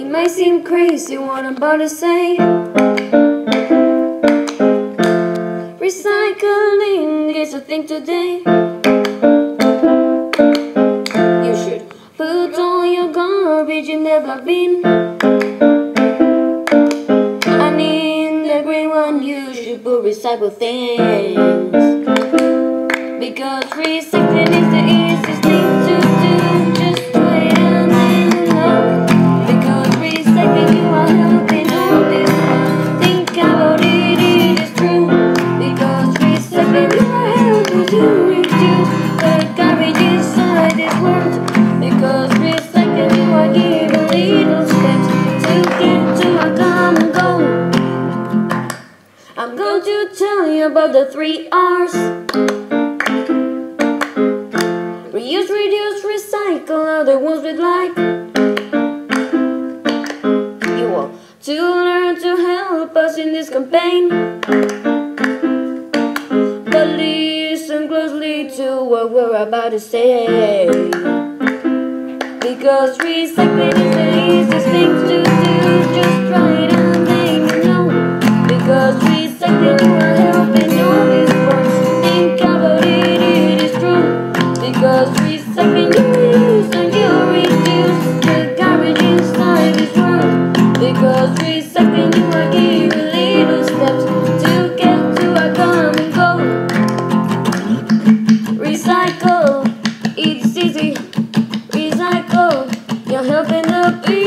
It might seem crazy what I'm about to say. Recycling is a thing today. You should put all your garbage in the black bin. And in the green one you should put recycled things. Because recycling is the easiest thing to do. Just try it and then you know. Because recycling you are helping all this world. Think about it, it is true. Because recycling you are helping to reduce the garbage inside this world. Because recycling you are giving little steps to get to a common goal. I'm going to tell you about the 3 R's. Reuse, reduce, recycle are the ones we'd like. You want to learn to help us in this campaign. But listen closely to what we're about to say. Because recycling is the easiest thing to do. Just try it and then you know. Because recycling you are helping all this world. Think about it, it is true. Because recycling you use and you reduce the garbage inside this world. Because recycling you are giving little steps to get to a common goal. Recycle, it's easy. Recycle, you're helping the people.